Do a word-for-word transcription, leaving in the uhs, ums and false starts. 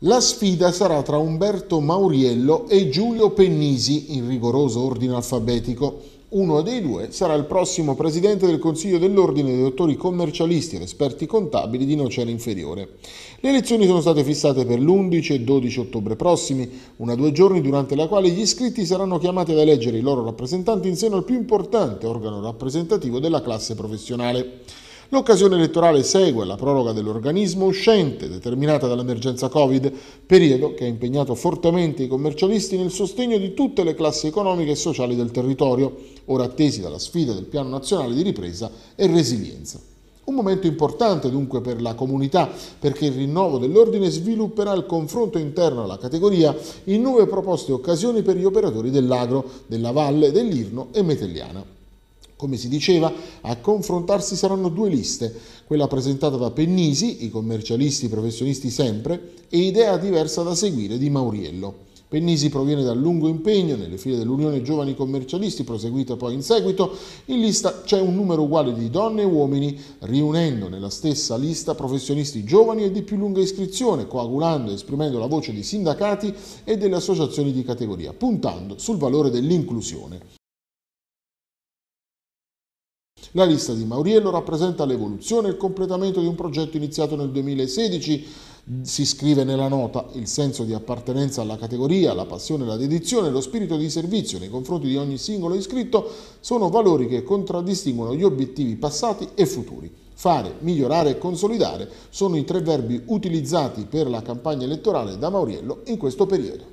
La sfida sarà tra Umberto Mauriello e Giulio Pennisi, in rigoroso ordine alfabetico. Uno dei due sarà il prossimo presidente del Consiglio dell'Ordine dei dottori commercialisti ed esperti contabili di Nocera Inferiore. Le elezioni sono state fissate per l'undici e dodici ottobre prossimi, una due giorni durante la quale gli iscritti saranno chiamati ad eleggere i loro rappresentanti in seno al più importante organo rappresentativo della classe professionale. L'occasione elettorale segue la proroga dell'organismo uscente determinata dall'emergenza Covid, periodo che ha impegnato fortemente i commercialisti nel sostegno di tutte le classi economiche e sociali del territorio, ora attesi dalla sfida del Piano Nazionale di Ripresa e Resilienza. Un momento importante dunque per la comunità, perché il rinnovo dell'ordine svilupperà il confronto interno alla categoria in nuove proposte e occasioni per gli operatori dell'agro, della Valle, dell'Irno e Metelliana. Come si diceva, a confrontarsi saranno due liste, quella presentata da Pennisi, i commercialisti professionisti sempre, e idea diversa da seguire di Mauriello. Pennisi proviene dal lungo impegno nelle file dell'Unione Giovani Commercialisti, proseguita poi in seguito. In lista c'è un numero uguale di donne e uomini, riunendo nella stessa lista professionisti giovani e di più lunga iscrizione, coagulando e esprimendo la voce di sindacati e delle associazioni di categoria, puntando sul valore dell'inclusione. La lista di Mauriello rappresenta l'evoluzione e il completamento di un progetto iniziato nel duemilasedici. Si scrive nella nota: il senso di appartenenza alla categoria, la passione, la dedizione e lo spirito di servizio nei confronti di ogni singolo iscritto sono valori che contraddistinguono gli obiettivi passati e futuri. Fare, migliorare e consolidare sono i tre verbi utilizzati per la campagna elettorale da Mauriello in questo periodo.